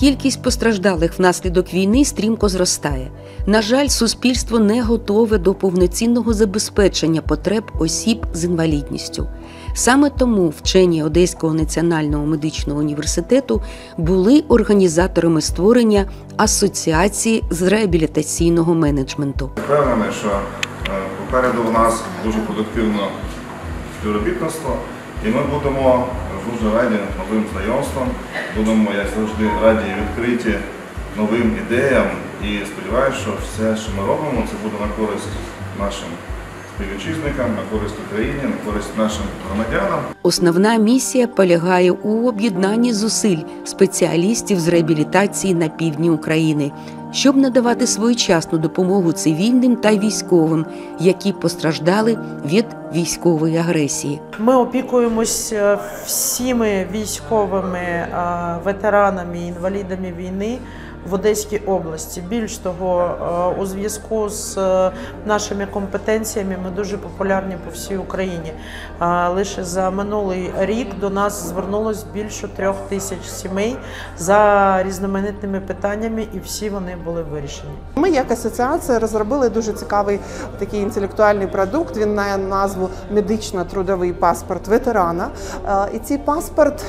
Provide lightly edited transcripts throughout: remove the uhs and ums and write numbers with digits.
Кількість постраждалих внаслідок війни стрімко зростає. На жаль, суспільство не готове до повноцінного забезпечення потреб осіб з інвалідністю. Саме тому вчені Одеського національного медичного університету були організаторами створення асоціації з реабілітаційного менеджменту. Впевнений, що попереду у нас дуже продуктивне співробітництво, і ми будемо дуже раді новим знайомствам, будемо, як завжди, раді і відкриті новим ідеям. І сподіваюся, що все, що ми робимо, це буде на користь нашим співвітчизникам, на користь Україні, на користь нашим громадянам. Основна місія полягає у об'єднанні зусиль спеціалістів з реабілітації на півдні України, щоб надавати своєчасну допомогу цивільним та військовим, які постраждали від військової агресії. Ми опікуємось всіми військовими ветеранами і інвалідами війни в Одеській області. Більш того, у зв'язку з нашими компетенціями ми дуже популярні по всій Україні. Лише за минулий рік до нас звернулось більше 3000 сімей за різноманітними питаннями, і всі вони були вирішені. Ми, як асоціація, розробили дуже цікавий такий інтелектуальний продукт. Він має назву «Медично-трудовий паспорт ветерана». І цей паспорт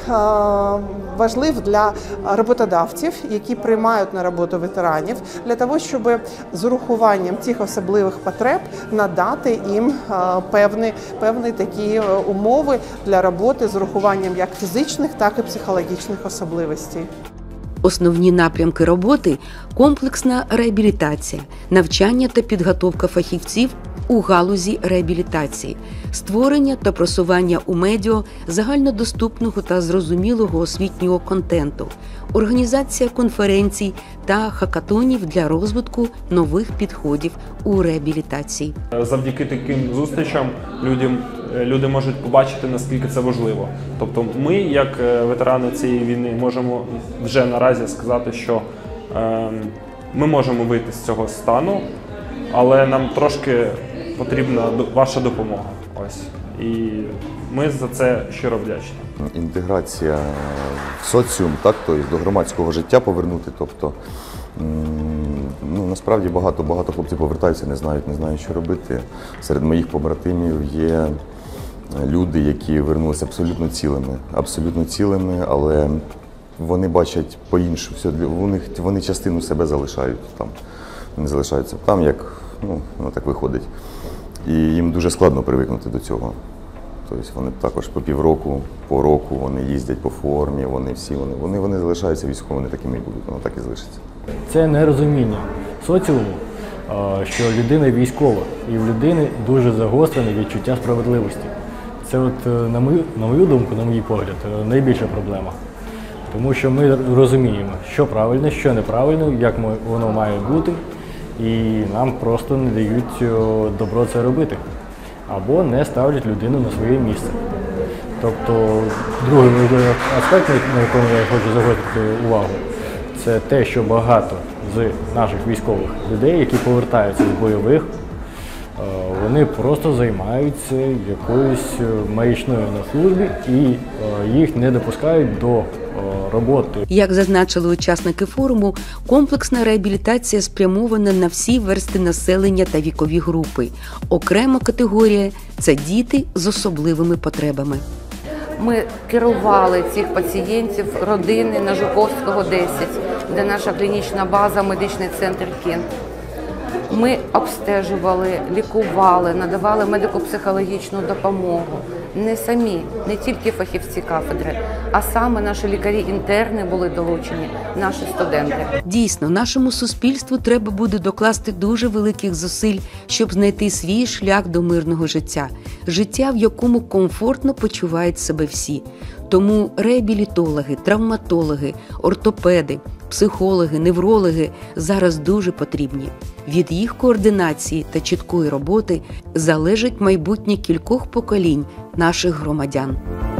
важлив для роботодавців, які приймають на роботу ветеранів, для того, щоб з урахуванням цих особливих потреб надати їм певні такі умови для роботи з урахуванням як фізичних, так і психологічних особливостей. Основні напрямки роботи – комплексна реабілітація, навчання та підготовка фахівців у галузі реабілітації, створення та просування у медіа загальнодоступного та зрозумілого освітнього контенту, організація конференцій та хакатонів для розвитку нових підходів у реабілітації. Завдяки таким зустрічам люди можуть побачити, наскільки це важливо. Тобто ми, як ветерани цієї війни, можемо вже наразі сказати, що ми можемо вийти з цього стану, але нам трошки потрібна ваша допомога. Ось. І ми за це щиро вдячні. Інтеграція в соціум, так, тобто до громадського життя повернути. Тобто, насправді багато хлопців повертаються, не знають, що робити. Серед моїх побратимів є люди, які вернулися абсолютно цілими, але вони бачать по-іншому. Вони частину себе залишають там. Вони залишаються там, як воно так виходить. І їм дуже складно привикнути до цього. Тобто вони також по півроку, по року вони їздять по формі, вони залишаються військовими, такими і будуть, воно так і залишиться. Це нерозуміння соціуму, що людина військова, і в людини дуже загострене відчуття справедливості. Це, на мою думку, на мій погляд, найбільша проблема. Тому що ми розуміємо, що правильно, що неправильно, як воно має бути, і нам просто не дають добро це робити. Або не ставлять людину на своє місце. Тобто, другий аспект, на якому я хочу загострити увагу, це те, що багато з наших військових людей, які повертаються з бойових, вони просто займаються якоюсь маячною на службі і їх не допускають до роботи. Як зазначили учасники форуму, комплексна реабілітація спрямована на всі верстви населення та вікові групи. Окрема категорія – це діти з особливими потребами. Ми керували цих пацієнтів родини на Жуковського, 10, де наша клінічна база, медичний центр «Кент». Ми обстежували, лікували, надавали медико-психологічну допомогу. Не самі, не тільки фахівці кафедри, а саме наші лікарі-інтерни були долучені, наші студенти. Дійсно, нашому суспільству треба буде докласти дуже великих зусиль, щоб знайти свій шлях до мирного життя. Життя, в якому комфортно почувають себе всі. Тому реабілітологи, травматологи, ортопеди, психологи, неврологи зараз дуже потрібні. Від їх координації та чіткої роботи залежить майбутнє кількох поколінь наших громадян.